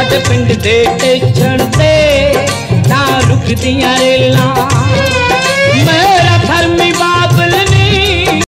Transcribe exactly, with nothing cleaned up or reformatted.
साडे पिंड दे स्टेशन ते ना रुकदियां रेलां।